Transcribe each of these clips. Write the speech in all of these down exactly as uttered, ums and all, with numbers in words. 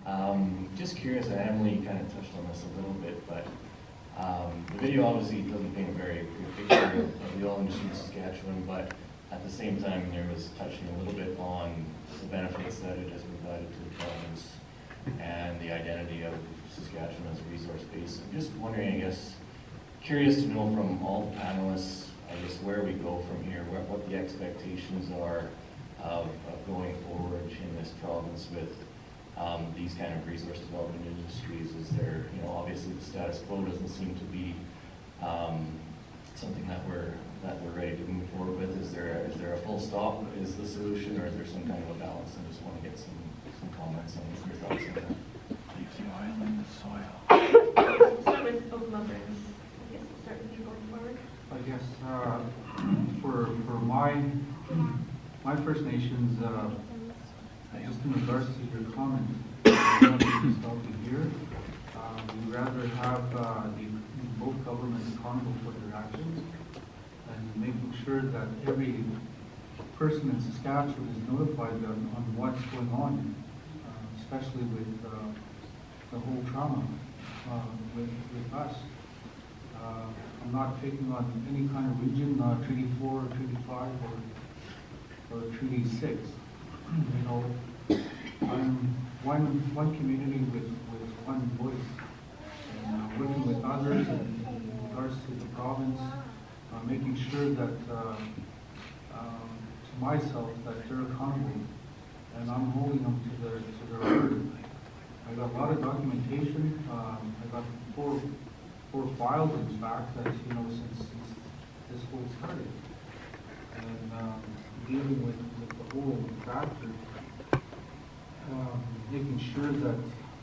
Um, just curious, and Emily kind of touched on this a little bit, but um, the video obviously doesn't paint a very good picture of, of the oil industry in Saskatchewan, but at the same time there was touching a little bit on the benefits that it has provided to the province and the identity of Saskatchewan as a resource base. I'm just wondering, I guess, curious to know from all the panelists, I guess, where we go from here, what, what the expectations are of, of going forward in this province with um, these kind of resource development industries. Is there, you know, obviously the status quo doesn't seem to be um, something that we're that we're ready to move forward with. Is there is there a full stop is the solution, or is there some kind of a balance? I just want to get some some comments on your thoughts on that. Leave the oil in the soil. Start with Oklahoma Brands. I guess we'll start with you going forward. I guess uh, for for my my First Nations, uh, just in regards to your comment, uh, here, uh, we'd rather have uh, the, both governments accountable for their actions and making sure that every person in Saskatchewan is notified on, on what's going on, uh, especially with uh, the whole trauma uh, with, with us. Uh, I'm not taking on any kind of region, uh, Treaty four, or Treaty five, or, or Treaty six. You know, I'm one one community with, with one voice, and uh, working with others in, in regards to the province, uh, making sure that uh, uh, to myself that they're accountable, and I'm holding them to their to their word. I got a lot of documentation. Um, I got four. Four files, in fact, that, you know, since, since this whole started. And um, dealing with, with the whole factor, um, making sure that,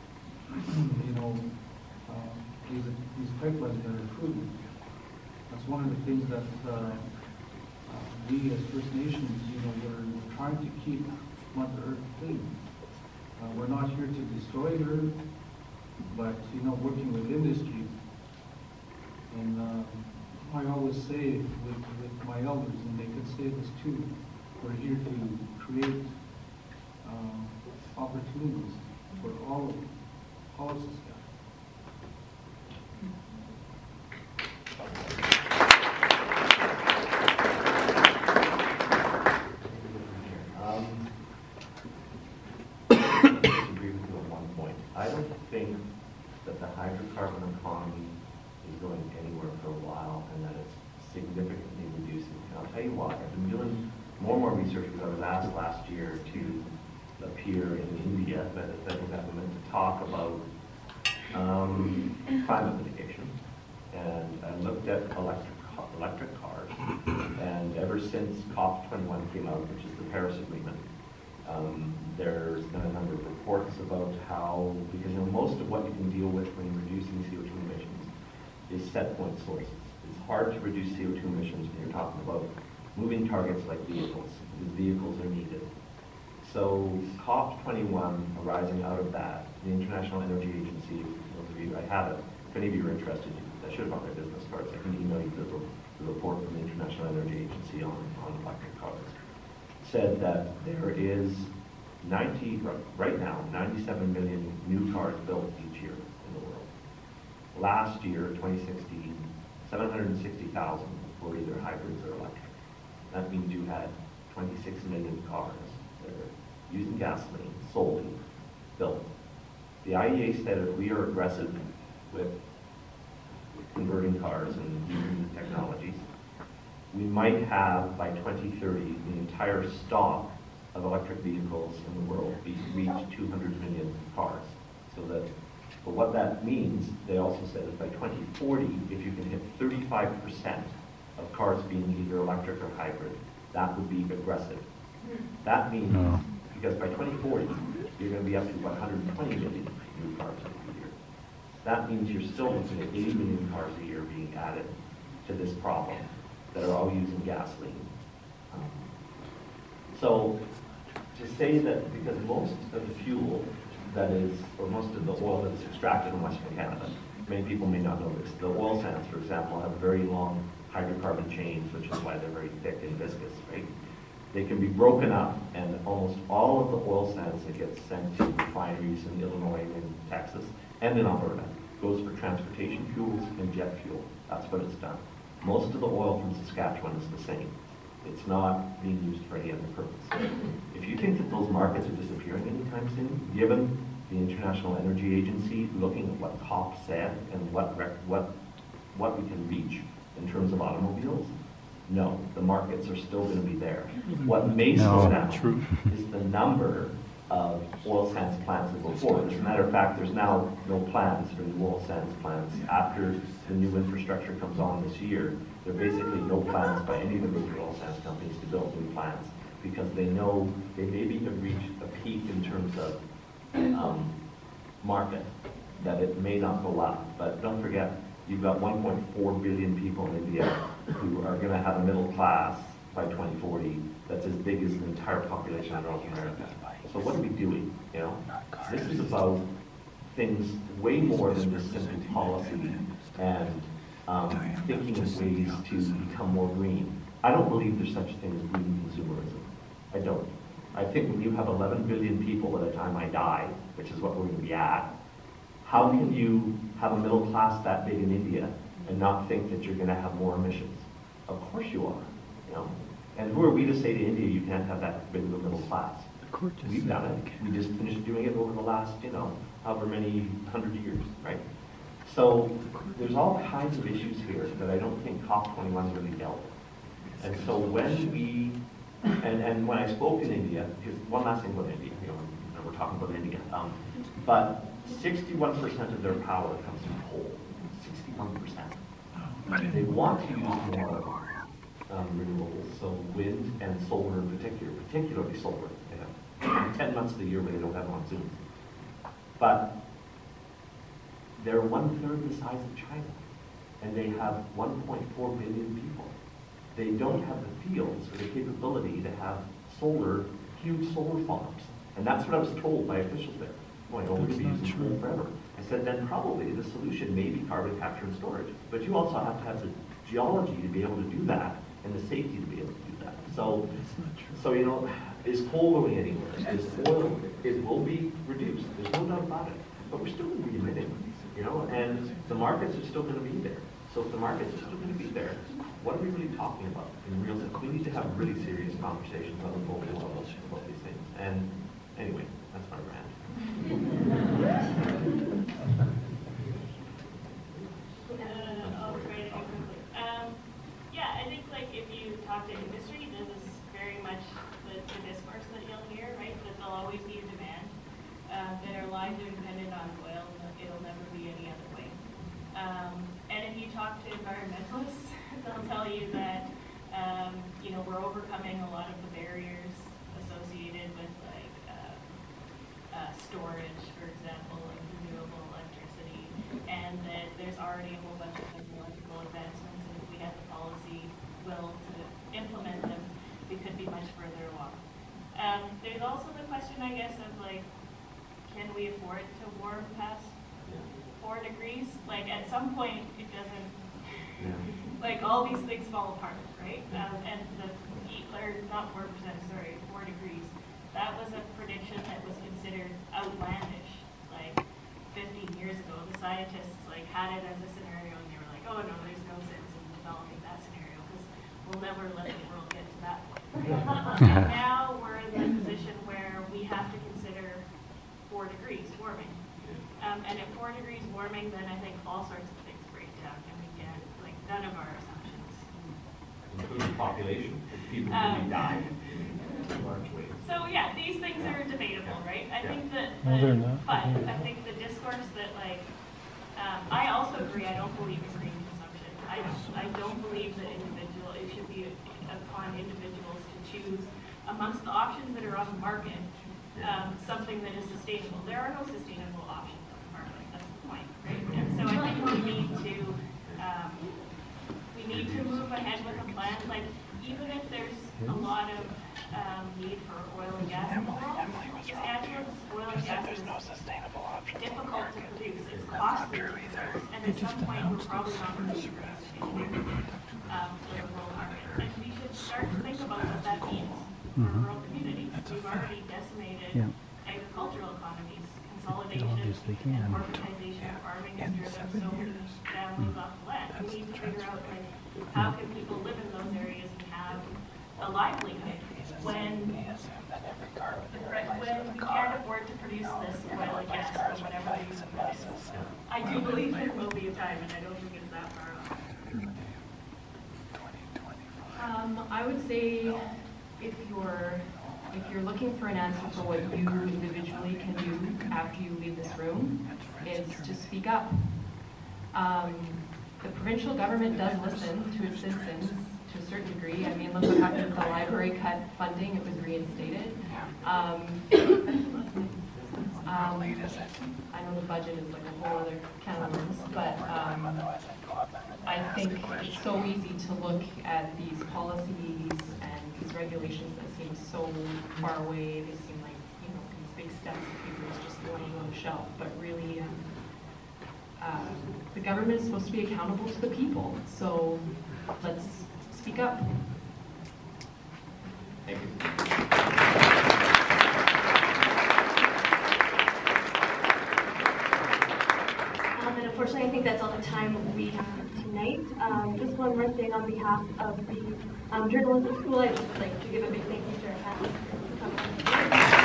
you know, uh, these, these pipelines are improving. That's one of the things that uh, uh, we as First Nations, you know, we're, we're trying to keep Mother Earth clean. Uh, we're not here to destroy the Earth, but, you know, working with industry. And uh, I always say with, with my elders, and they could say this too, we're here to create uh, opportunities for all, all of Saskatchewan. Um, I disagree with you on one point. I don't think that the hydrocarbon economy is going anywhere for a while, and that it's significantly reducing. And I'll tell you why. I've been doing more and more research because I was asked last year to appear in India by the federal government to talk about um, climate mitigation. And I looked at electric, electric cars, and ever since COP twenty-one came out, which is the Paris Agreement, um, there's been a number of reports about how, because you know, most of what you can deal with when you're reducing C O two emissions is set point sources. It's hard to reduce C O two emissions when you're talking about moving targets like vehicles, because vehicles are needed. So COP twenty-one, arising out of that, the International Energy Agency, those of you, I have it, if any of you are interested, I should have on my business cards, I can email you the, the report from the International Energy Agency on, on electric cars, said that there is ninety, right now, ninety-seven million new cars built each year in the world. Last year, twenty sixteen, seven hundred sixty thousand were either hybrids or electric. That means you had twenty-six million cars that are using gasoline solely built. The I E A said if we are aggressive with converting cars and using new technologies, we might have, by twenty thirty, the entire stock of electric vehicles in the world be reach two hundred million cars. So that, but what that means, they also said, is by twenty forty, if you can hit thirty-five percent of cars being either electric or hybrid, that would be aggressive. That means, no. because by twenty forty, you're going to be up to one hundred twenty million new cars every year. That means you're still looking at eighty million cars a year being added to this problem that are all using gasoline. Um, so to say that because most of the fuel that is, or most of the oil that is extracted in Western Canada, many people may not know this, the oil sands, for example, have very long hydrocarbon chains, which is why they're very thick and viscous, right? They can be broken up, and almost all of the oil sands that get sent to refineries use in Illinois and in Texas and in Alberta goes for transportation fuels and jet fuel. That's what it's done. Most of the oil from Saskatchewan is the same. It's not being used for any other purpose. If you think that those markets are disappearing anytime soon, given the International Energy Agency looking at what COP said and what rec what what we can reach in terms of automobiles, no, the markets are still going to be there. What may slow No, down true. is the number of oil sands plants that go forward. As a matter of fact, there's now no plans for new oil sands plants. After the new infrastructure comes on this year, there are basically no plans by any of the major oil sands companies to build new plants because they know they maybe have reached a peak in terms of um, market, that it may not go up. But don't forget, you've got one point four billion people in India who are going to have a middle class by twenty forty that's as big as the entire population of North America. So what are we doing, you know? This is about things way more than just simple policy and um, thinking of ways to become more green. I don't believe there's such a thing as green consumerism. I don't. I think when you have eleven billion people by the time I die, which is what we're going to be at, how can you have a middle class that big in India and not think that you're going to have more emissions? Of course you are, you know. And who are we to say to India you can't have that big of a middle class? We've done it. We just finished doing it over the last, you know, however many hundred years, right? So there's all kinds of issues here that I don't think COP twenty-one really dealt with. And so when we, and, and when I spoke in India, because one last thing about India, you know, and we're talking about India, um, but sixty-one percent of their power comes from coal, sixty-one percent. They want to use more um, renewables, so wind and solar in particular, particularly solar. They have ten months of the year where they don't have monsoons. But they're one-third the size of China, and they have one point four billion people. They don't have the fields or the capability to have solar, huge solar farms. And that's what I was told by officials there. Going, oh, we're going to be using coal forever. I said, then probably the solution may be carbon capture and storage. But you also have to have the geology to be able to do that and the safety to be able to do that. So, so you know, is coal going anywhere? Is oil, it will be reduced. There's no doubt about it. But we're still going to be emitting, you know, and the markets are still going to be there. So if the markets are still going to be there, what are we really talking about in real sense? We need to have really serious conversations on the global level about these things. And anyway, that's my rant. Uh, I'll try to be quickly. Um, yeah, I think like if you talk to industry, this is very much the, the discourse that you'll hear, right? That there'll always be a demand, uh, that our lives are dependent on oil, and it'll never be any other way. Um, and if you talk to environmentalists, they'll tell you that um, you know, we're overcoming a lot of the barriers associated with like uh, uh, storage, for example, like renewable electricity, and that there's already a whole bunch of technological advancements, and if we had the policy will to implement them, we could be much further along. Um, there's also the question, I guess, of like, can we afford to warm past four degrees? Like at some point, it doesn't. Yeah. Like all these things fall apart, right? Um, and the or not four percent, sorry, four degrees. That was a prediction that was considered outlandish, like fifteen years ago. The scientists like had it as a scenario, and they were like, "Oh no, there's no sense in developing that scenario because we'll never let the world get to that point." And now we're in the position where we have to consider four degrees warming. Um, and at four degrees warming, then I think all sorts of things break down, and we get like none of our assumptions. Including population, people Um, really die in large ways. So yeah, these things are debatable, right? I Yeah. think that, No, they're the, not. but I think the discourse that like, um, I also agree. I don't believe in green consumption. I don't. I don't believe that individual. It should be upon individuals to choose amongst the options that are on the market um, something that is sustainable. There are no sustainable options on the market. That's the point, right? And so I think we need to um, we need to move ahead with a plan. Like even if there's a lot of um, need for oil and gas in the world, Saskatchewan's oil and gas is difficult to produce. It's costly to produce, and at some point we're probably not going to be producing um, for the world market. And we should start to think about what that means for rural communities. We've already decimated Yeah. agricultural economies, consolidated as they can. corporatization of farming has In driven seven so many years. families off the land. We need to figure out, like, how can people live in those areas and have a livelihood when, They assume that every car would be right, replaced when with a we car. can't afford to produce this oil and gas or whatever we use. buses. I do believe there will be a time, and I don't think it's that far off. Um, I would say if you're, if you're looking for an answer for what you individually can do after you leave this room, is to speak up. Um, the provincial government does listen to its citizens to a certain degree. I mean, look what happened with the library cut funding, it was reinstated. Um, um, I know the budget is like a whole other can of worms, but um, I think it's so easy to look at these policies and these regulations that seem so far away. They seem like, you know, these big steps of papers just laying on the shelf, but really, um, uh, the government is supposed to be accountable to the people. So let's speak up. Thank you. Um, and unfortunately, I think that's all the time we have tonight. Um, just one more thing on behalf of the um, journalism school, I'd just like to give a big thank you to our panelists for coming.